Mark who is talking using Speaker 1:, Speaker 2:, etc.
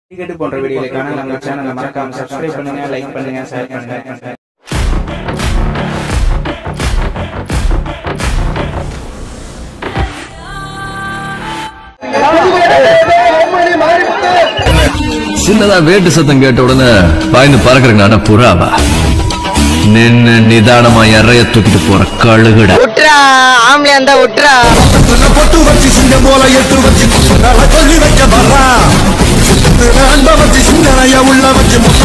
Speaker 1: Ticket போன்ற வீடியோக்களுக்கான நம்ம சேனலை மறக்காம சப்ஸ்கிரைப் பண்ணுங்க, லைக் பண்ணுங்க, ஷேர் பண்ணுங்க.
Speaker 2: சின்னதா வேட்டு சத்தம் கேட்ட உடனே பாய்ந்து பறக்குறேங்க. புறாவா நின்னு நிதானமா இறைய தூக்கிட்டு போற கழுகுட
Speaker 3: உட்ரா ஆம்பளை அந்த உட்ரா
Speaker 4: பொட்டு வச்சு சிங்க போல எட்டு வச்சு சொல்லி வைக்க வர்றா வச்சு சிந்தனைய உள்ள வச்சு